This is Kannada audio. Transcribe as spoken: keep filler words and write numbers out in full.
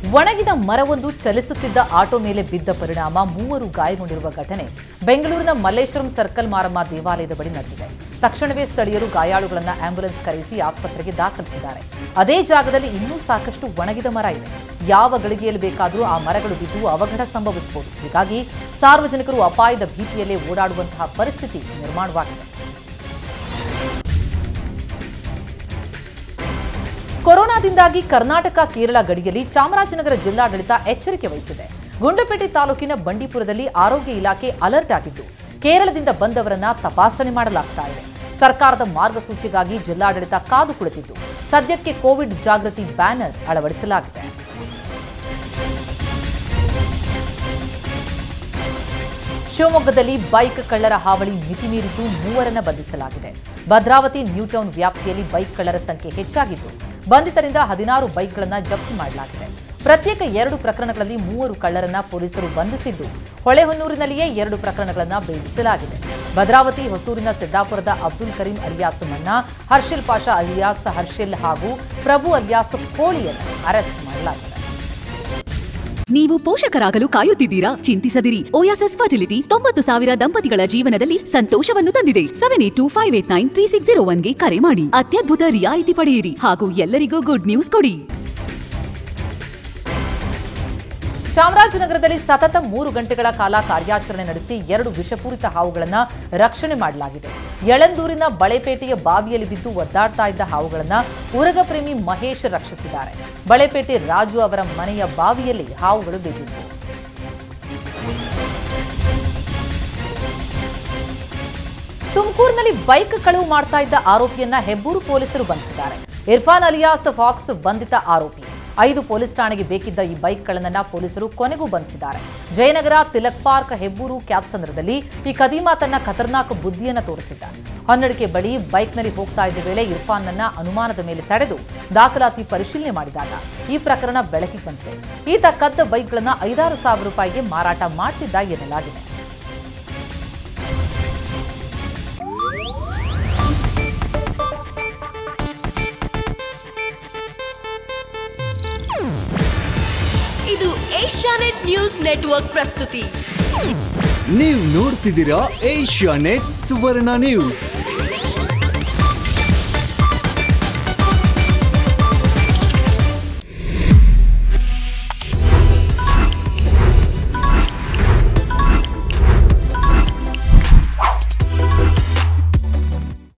ಒಣಗಿದ ಮರವೊಂದು ಚಲಿಸುತ್ತಿದ್ದ ಆಟೋ ಮೇಲೆ ಬಿದ್ದ ಪರಿಣಾಮ ಮೂವರು ಗಾಯಗೊಂಡಿರುವ ಘಟನೆ ಬೆಂಗಳೂರಿನ ಮಲ್ಲೇಶ್ವರಂ ಸರ್ಕಲ್ ಮಾರಮ್ಮ ದೇವಾಲಯದ ಬಳಿ ನಡೆದಿದೆ. ತಕ್ಷಣವೇ ಸ್ಥಳೀಯರು ಗಾಯಾಳುಗಳನ್ನು ಆಂಬ್ಯುಲೆನ್ಸ್ ಕರೆಸಿ ಆಸ್ಪತ್ರೆಗೆ ದಾಖಲಿಸಿದ್ದಾರೆ. ಅದೇ ಜಾಗದಲ್ಲಿ ಇನ್ನೂ ಸಾಕಷ್ಟು ಒಣಗಿದ ಮರ ಇದೆ. ಯಾವ ಗಳಿಗೆಯಲ್ಲಿ ಬೇಕಾದರೂ ಆ ಮರಗಳು ಬಿದ್ದು ಅವಘಡ ಸಂಭವಿಸಬಹುದು. ಹೀಗಾಗಿ ಸಾರ್ವಜನಿಕರು ಅಪಾಯದ ಭೀತಿಯಲ್ಲೇ ಓಡಾಡುವಂತಹ ಪರಿಸ್ಥಿತಿ ನಿರ್ಮಾಣವಾಗಿದೆ. ಕೊರೋನಾದಿಂದಾಗಿ ಕರ್ನಾಟಕ ಕೇರಳ ಗಡಿಯಲ್ಲಿ ಚಾಮರಾಜನಗರ ಜಿಲ್ಲಾಡಳಿತ ಎಚ್ಚರಿಕೆ ವಹಿಸಿದೆ. ಗುಂಡ್ಲುಪೇಟೆ ತಾಲೂಕಿನ ಬಂಡೀಪುರದಲ್ಲಿ ಆರೋಗ್ಯ ಇಲಾಖೆ ಅಲರ್ಟ್ ಆಗಿದ್ದು ಕೇರಳದಿಂದ ಬಂದವರನ್ನ ತಪಾಸಣೆ ಮಾಡಲಾಗ್ತಾ ಇದೆ. ಸರ್ಕಾರದ ಮಾರ್ಗಸೂಚಿಗಾಗಿ ಜಿಲ್ಲಾಡಳಿತ ಕಾದು ಕುಳಿತಿದ್ದು ಸದ್ಯಕ್ಕೆ ಕೋವಿಡ್ ಜಾಗೃತಿ ಬ್ಯಾನರ್ ಅಳವಡಿಸಲಾಗಿದೆ. ಶಿವಮೊಗ್ಗದಲ್ಲಿ ಬೈಕ್ ಕಳ್ಳರ ಹಾವಳಿ ಮಿತಿಮೀರಿದ್ದು ಮೂವರನ್ನ ಬಂಧಿಸಲಾಗಿದೆ. ಭದ್ರಾವತಿ ನ್ಯೂಟೌನ್ ವ್ಯಾಪ್ತಿಯಲ್ಲಿ ಬೈಕ್ ಕಳ್ಳರ ಸಂಖ್ಯೆ ಹೆಚ್ಚಾಗಿದ್ದು ಬಂಧಿತರಿಂದ ಹದಿನಾರು ಬೈಕ್ಗಳನ್ನು ಜಪ್ತಿ ಮಾಡಲಾಗಿದೆ. ಪ್ರತ್ಯೇಕ ಎರಡು ಪ್ರಕರಣಗಳಲ್ಲಿ ಮೂವರು ಕಳ್ಳರನ್ನ ಪೊಲೀಸರು ಬಂಧಿಸಿದ್ದು ಹೊಳೆಹೊನ್ನೂರಿನಲ್ಲಿಯೇ ಎರಡು ಪ್ರಕರಣಗಳನ್ನು ಭೇದಿಸಲಾಗಿದೆ. ಭದ್ರಾವತಿ ಹೊಸೂರಿನ ಸಿದ್ದಾಪುರದ ಅಬ್ದುಲ್ ಕರೀಂ ಅಲಿಯಾಸ್ ಮನ್ನಾ, ಹರ್ಷಿಲ್ ಪಾಷಾ ಅಲಿಯಾಸ್ ಹರ್ಷಿಲ್ ಹಾಗೂ ಪ್ರಭು ಅಲಿಯಾಸ್ ಕೋಳಿಯನ್ನು ಅರೆಸ್ಟ್ ಮಾಡಲಾಗಿದೆ. ನೀವು ಪೋಷಕರಾಗಲು ಕಾಯುತ್ತಿದ್ದೀರಾ? ಚಿಂತಿಸದಿರಿ. ಓಯಾಸಿಸ್ ಫರ್ಟಿಲಿಟಿ ತೊಂಬತ್ತು ಸಾವಿರ ದಂಪತಿಗಳ ಜೀವನದಲ್ಲಿ ಸಂತೋಷವನ್ನು ತಂದಿದೆ. Seven eight two five eight nine three six zero ಒನ್ಗೆ ಕರೆ ಮಾಡಿ ಅತ್ಯದ್ಭುತ ರಿಯಾಯಿತಿ ಪಡೆಯಿರಿ ಹಾಗೂ ಎಲ್ಲರಿಗೂ ಗುಡ್ ನ್ಯೂಸ್ ಕೊಡಿ. ಚಾಮರಾಜನಗರದಲ್ಲಿ ಸತತ ಮೂರು ಗಂಟೆಗಳ ಕಾಲ ಕಾರ್ಯಾಚರಣೆ ನಡೆಸಿ ಎರಡು ವಿಷಪೂರಿತ ಹಾವುಗಳನ್ನು ರಕ್ಷಣೆ ಮಾಡಲಾಗಿದೆ. ಯಳಂದೂರಿನ ಬಳೆಪೇಟೆಯ ಬಾವಿಯಲ್ಲಿ ಬಿದ್ದು ಒದ್ದಾಡ್ತಾ ಇದ್ದ ಹಾವುಗಳನ್ನು ಉರಗ ಪ್ರೇಮಿ ಮಹೇಶ್ ರಕ್ಷಿಸಿದ್ದಾರೆ. ಬಳೆಪೇಟೆ ರಾಜು ಅವರ ಮನೆಯ ಬಾವಿಯಲ್ಲಿ ಹಾವುಗಳು ಬಿದ್ದಿದ್ದವು. ತುಮಕೂರಿನಲ್ಲಿ ಬೈಕ್ ಕಳವು ಮಾಡ್ತಾ ಇದ್ದ ಆರೋಪಿಯನ್ನ ಹೆಬ್ಬೂರು ಪೊಲೀಸರು ಬಂಧಿಸಿದ್ದಾರೆ. ಇರ್ಫಾನ್ ಅಲಿಯಾಸ್ ಫಾಕ್ಸ್ ಬಂಧಿತ ಆರೋಪಿ. ಐದು ಪೊಲೀಸ್ ಠಾಣೆಗೆ ಬೇಕಿದ್ದ ಈ ಬೈಕ್ಗಳನ್ನು ಪೊಲೀಸರು ಕೊನೆಗೂ ಬಂಧಿಸಿದ್ದಾರೆ. ಜಯನಗರ, ತಿಲಕ್ ಪಾರ್ಕ್, ಹೆಬ್ಬೂರು, ಕ್ಯಾತ್ಸಂದ್ರದಲ್ಲಿ ಈ ಕದೀಮಾ ತನ್ನ ಖತರ್ನಾಕ್ ಬುದ್ಧಿಯನ್ನು ತೋರಿಸಿದ್ದ. ಹೊನ್ನಡಿಕೆ ಬಳಿ ಬೈಕ್ನಲ್ಲಿ ಹೋಗ್ತಾ ಇದ್ದ ವೇಳೆ ಇರ್ಫಾನ್ನನ್ನ ಅನುಮಾನದ ಮೇಲೆ ತಡೆದು ದಾಖಲಾತಿ ಪರಿಶೀಲನೆ ಮಾಡಿದಾಗ ಈ ಪ್ರಕರಣ ಬೆಳಕಿಗೆ ಬಂದಿದೆ. ಈತ ಕದ್ದ ಬೈಕ್ಗಳನ್ನು ಐದಾರು ಸಾವಿರ ರೂಪಾಯಿಗೆ ಮಾರಾಟ ಮಾಡ್ತಿದ್ದ ಎನ್ನಲಾಗಿದೆ. ಇದು ಏಷ್ಯಾನೆಟ್ ನ್ಯೂಸ್ ನೆಟ್ವರ್ಕ್ ಪ್ರಸ್ತುತಿ. ನೀವು ನೋಡ್ತಿದ್ದೀರಾ ಏಷ್ಯಾನೆಟ್ ಸುವರ್ಣ ನ್ಯೂಸ್.